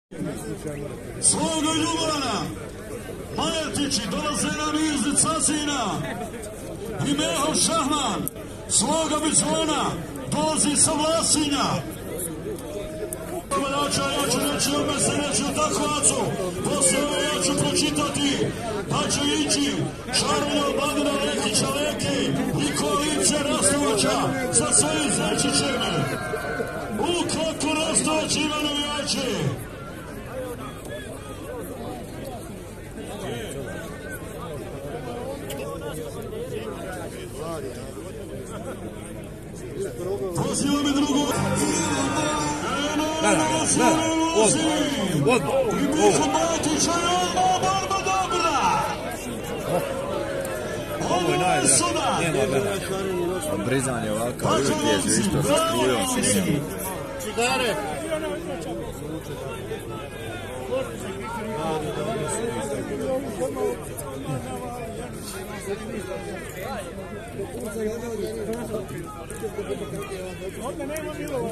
Svoga Ljubana, Majetići dolaze nam iz Cazina i Meho Šahman, svoga Bizona dolazi sa Vlasinja. Ja ću reći ome se reći u takvacu, poslije ja ću pročitati da će ići Šarulja Badina Lekića Leki i koalicija Rastovača sa svojim Zečićem. Ukratko Rastovać ima navijači. Pozivam i drugo. Ovo je najdraži. Bizon je ovakav, uvijek je isto raskrio. Cigare. Ovdje nema bilo.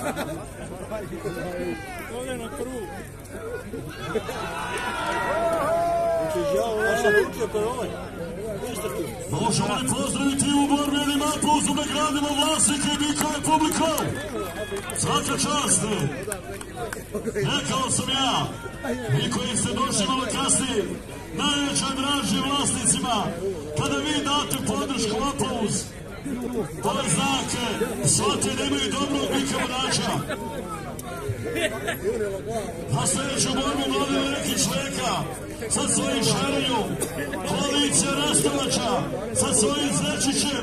Ovdje na prvu. Možemo li pozdraviti u borbenim aplauzom da gradimo vlasnike i bikove publikom? Svaka čast! Rekao sam ja, vi koji ste došli malo kasnije, najveća draži vlasnicima, kada vi date podršku aplauz, to je znak, shvatite da imaju dobrog bika vodača. Na sljedeću borbu Mladen Lekić Leka sa svojim Šarenjom, koalicija Rastovača sa svojim Zečićem.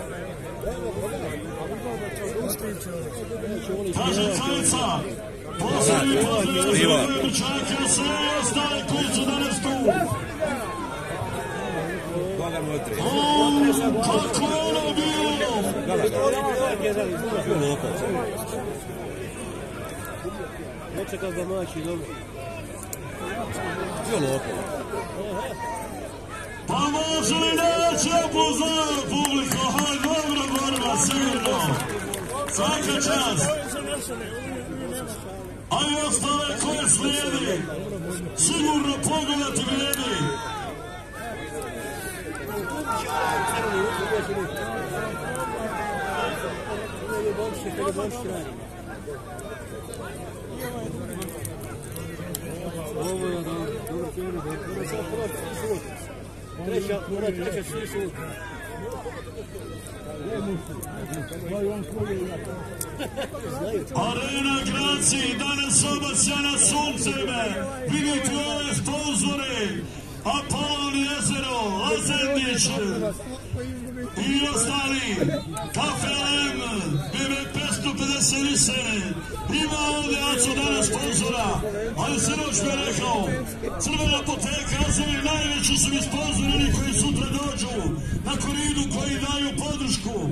Kaže Cajica, poslednji pozdrav za Brčake, a sve ostale koji su danas tu. Kako je ono bilo? Nečekao ga mači, dobro. Pa može li neći aplauzar publiko? Haj, dobra borba, sigurno. Svaka čast. A i ostale koje slijedi, sigurno pogledati vrijedi. Treća svi su. Arena Graci, danas obasja na sunceme. Vidite ove sponzore. Apolon Jezero, Lazendić i ostali. Kafe M, BB 550 Visene. Ima ovdje Aco danas sponzora, ali se noć mi je rekao, Crvena apoteka, Azemir, najveći su mi sponzori, oni koji sutra dođu na Koridu, koji daju podršku.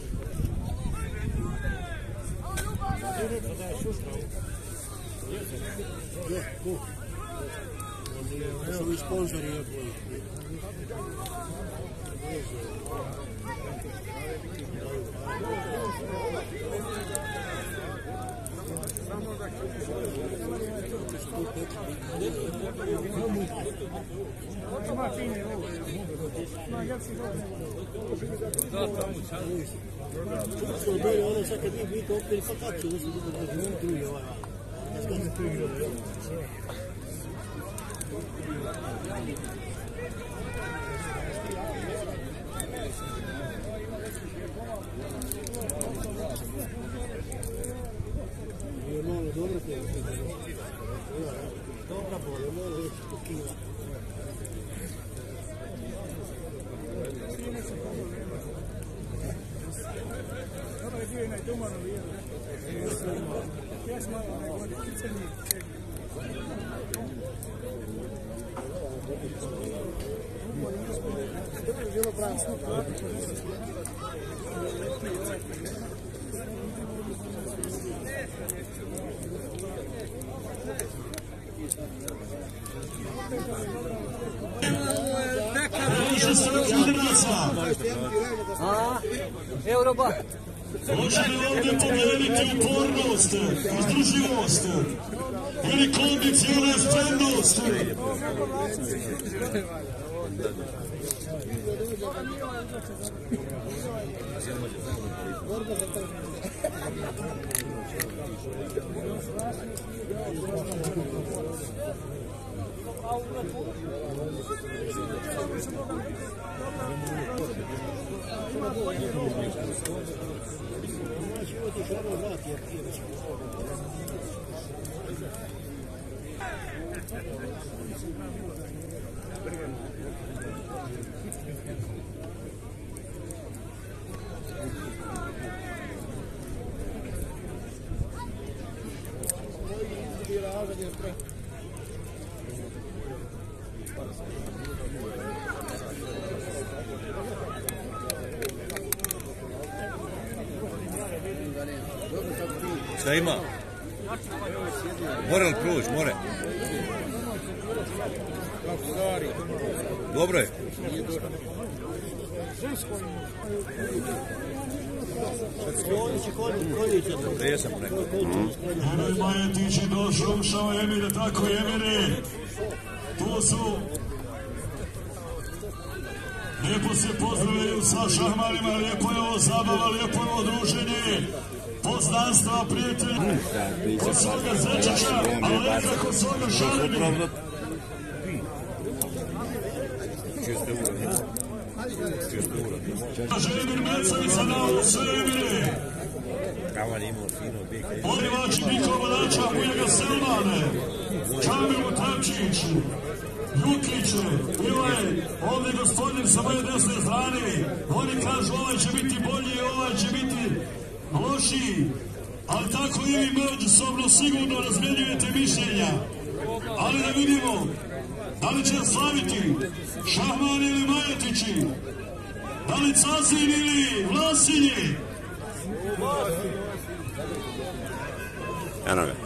Evo i sponzori je bolji. Možete ovdje pogledati upornost, izdruživost. ili kondicione spremnosti. Šta ima? More li proći, more? Dobro je. Jesam preko. Enoj Majetić je došao, ušao Emire, tako Emire. Tu su. Lijepo se pozdravljaju sa šahmarima, lijepo je ovo zabava, lijepo je ovo druženje. Poznanstva, prijatelja, kod svoga Zečača, ali nekako svoga Šareni. Želimir Mecovica na ovu sve Emire. Olivači Niko Vodača, Ujega Selmane, Čamilu Tramčić, Ljukiće, bilo je ovdje gospodin sa moje desne strane. Oni kažu ovaj će biti bolji, ovaj će biti lošiji, ali tako i vi međusobno sigurno razmjenjujete mišljenja. Ali da vidimo, da li će slaviti Šahman ili Majetići, da li Cazin ili Vlasinje. Eno ga.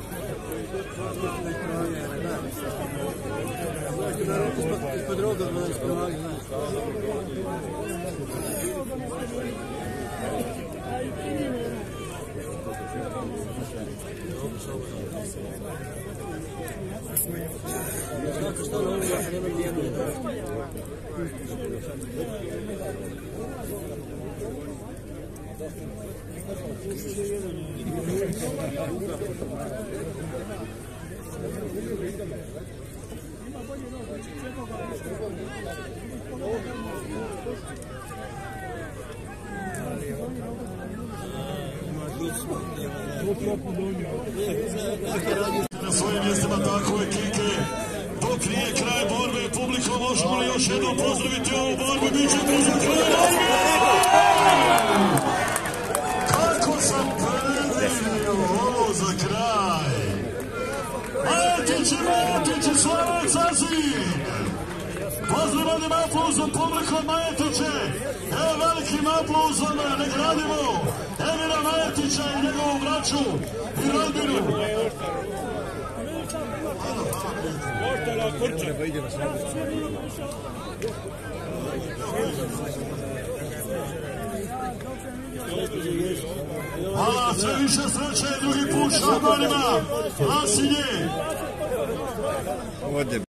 Na svojim mjestima takove kike. Dok nije kraj borbe, publiko, možemo li još jednom pozdraviti ovu borbu? Biće tu za kraj borbe! Kako sam predivio ovo za kraj! Majetići, Slava Cazin! Pozdravljam aplauzom publiko od Majetiće! Evo velikim aplauzom ne gradimo Emira Majetića i njegovu braću i rodbinu! Hvala, sve više sreće, drugi put šahmanima, Vlasinje!